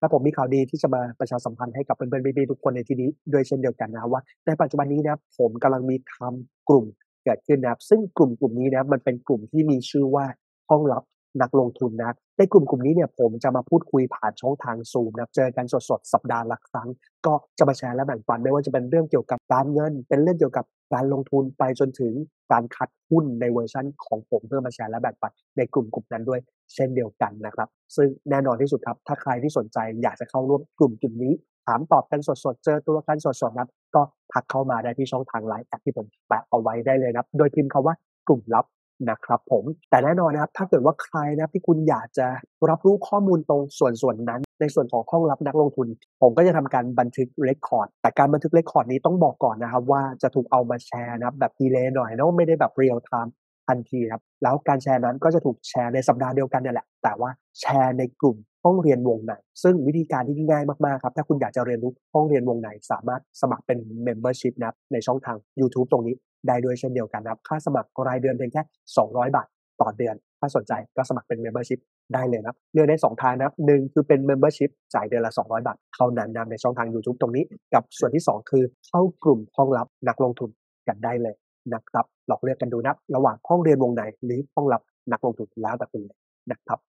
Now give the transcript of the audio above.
และผมมีข่าวดีที่จะมาประชาสัมพันธ์ให้กับเพื่อนๆพี่ๆทุกคนในที่นี้ด้วยเช่นเดียวกันนะครับว่าในปัจจุบันนี้นะครับผมกำลังมีทำกลุ่มเกิดขึ้นนะครับซึ่งกลุ่มนี้นะครับมันเป็นกลุ่มที่มีชื่อว่าห้องลับนักลงทุนนะครับในกลุ่มนี้เนี่ยผมจะมาพูดคุยผ่านช่องทาง Zoom นะครับเจอกันสดๆสัปดาห์ละครั้งก็จะมาแชร์และแบ่งปันไม่ว่าจะเป็นเรื่องเกี่ยวกับการเงินเป็นเรื่องเกี่ยวกับการลงทุนไปจนถึงการคัดหุ้นในเวอร์ชันของผมเพื่อมาแชร์และแบ่งปันในกลุ่มนั้นด้วยเช่นเดียวกันนะครับซึ่งแน่นอนที่สุดครับถ้าใครที่สนใจอยากจะเข้าร่วมกลุ่มนี้ถามตอบกันสดๆเจอตัวกันสดๆนะครับก็ทักเข้ามาได้ที่ช่องทาง LINE แอดที่ผมแปะเอาไว้ได้เลยนะครับโดยพิมพ์คำว่ากลุ่มลับนะครับผมแต่แน่นอนนะครับถ้าเกิดว่าใครนะครับที่คุณอยากจะรับรู้ข้อมูลตรงส่วนนั้นในส่วนของห้องลับนักลงทุนผมก็จะทำการบันทึกเรคคอร์ดแต่การบันทึกเรคคอร์ดนี้ต้องบอกก่อนนะครับว่าจะถูกเอามาแชร์นะครับแบบดีเลย์หน่อยเนาะไม่ได้แบบ real time ทันทีครับแล้วการแชร์นั้นก็จะถูกแชร์ในสัปดาห์เดียวกันเนี่ยแหละแต่ว่าแชร์ในกลุ่มห้องเรียนวงในซึ่งวิธีการที่ง่ายมากๆครับถ้าคุณอยากจะเรียนรู้ห้องเรียนวงในสามารถสมัครเป็น membership นะครับในช่องทางยูทูบตรงนี้ได้ด้วยเช่นเดียวกันนะครับค่าสมัครรายเดือนเพียงแค่200 บาทต่อเดือนถ้าสนใจก็สมัครเป็น membership ได้เลยนะครับเลือกได้2ทางนะครับ1คือเป็น membership จ่ายเดือนละ200 บาทเท่านั้นนะครับในช่องทางยูทูบตรงนี้กับส่วนที่2คือเข้ากลุ่มห้องลับนักลงทุนกันได้เลยนะครับลองเลือกกันดูนะครับระหว่างห้องเรียนวงในหรือห้องลับนักลงทุนแล้วแต่คุณเลยนะครับ